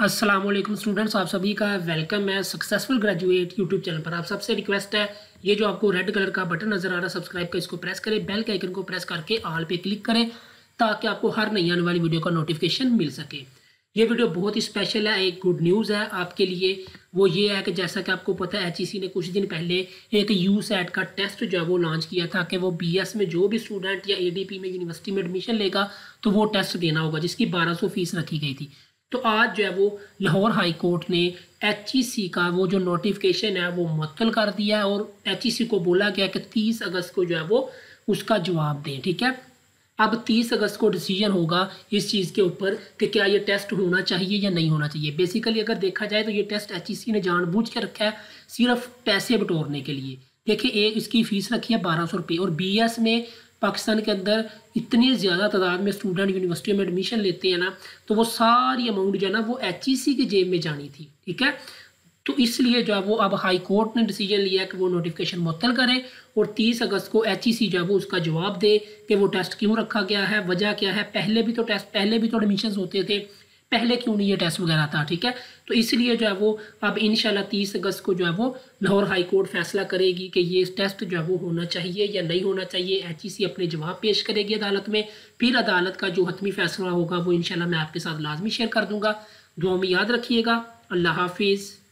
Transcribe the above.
अस्सलाम वालेकुम स्टूडेंट्स, आप सभी का वेलकम है सक्सेसफुल ग्रेजुएट यूट्यूब चैनल पर। आप सबसे रिक्वेस्ट है, ये जो आपको रेड कलर का बटन नज़र आ रहा है सब्सक्राइब का, इसको प्रेस करें, बेल के आइकन को प्रेस करके ऑल पे क्लिक करें ताकि आपको हर नई आने वाली वीडियो का नोटिफिकेशन मिल सके। ये वीडियो बहुत ही स्पेशल है, एक गुड न्यूज़ है आपके लिए। वो ये है कि जैसा कि आपको पता है HEC ने कुछ दिन पहले एक USAT का टेस्ट जो है वो लॉन्च किया था कि वो BS में जो भी स्टूडेंट या ADP में यूनिवर्सिटी में एडमिशन लेगा तो वो टेस्ट देना होगा, जिसकी 1200 फीस रखी गई थी। तो आज जो है वो लाहौर हाई कोर्ट ने HEC का वो जो नोटिफिकेशन है वो मुअत्तल कर दिया है और HEC को बोला गया कि 30 अगस्त को जो है वो उसका जवाब दें। ठीक है, अब 30 अगस्त को डिसीजन होगा इस चीज़ के ऊपर कि क्या ये टेस्ट होना चाहिए या नहीं होना चाहिए। बेसिकली अगर देखा जाए तो ये टेस्ट HEC ने जानबूझ के रखा है सिर्फ पैसे बटोरने के लिए। देखिए, इसकी फ़ीस रखी है 1200 रुपये और BS में पाकिस्तान के अंदर इतनी ज़्यादा तादाद में स्टूडेंट यूनिवर्सिटी में एडमिशन लेते हैं ना, तो वो सारी अमाउंट जो है ना वो HEC की जेब में जानी थी। ठीक है, तो इसलिए जो है वो अब हाई कोर्ट ने डिसीजन लिया कि वो नोटिफिकेशन मुअत्तल करे और 30 अगस्त को HEC जो है वो उसका जवाब दे कि वो टेस्ट क्यों रखा गया है, वजह क्या है। पहले भी तो एडमिशन होते थे, पहले क्यों नहीं ये टेस्ट वगैरह था। ठीक है, तो इसलिए जो है वो अब इंशाल्लाह 30 अगस्त को जो है वो लाहौर हाई कोर्ट फैसला करेगी कि ये टेस्ट जो है वो होना चाहिए या नहीं होना चाहिए। HEC अपने जवाब पेश करेगी अदालत में, फिर अदालत का जो हतमी फैसला होगा वो इंशाल्लाह मैं आपके साथ लाजमी शेयर कर दूंगा। दुआ में याद रखिएगा। अल्लाह हाफिज़।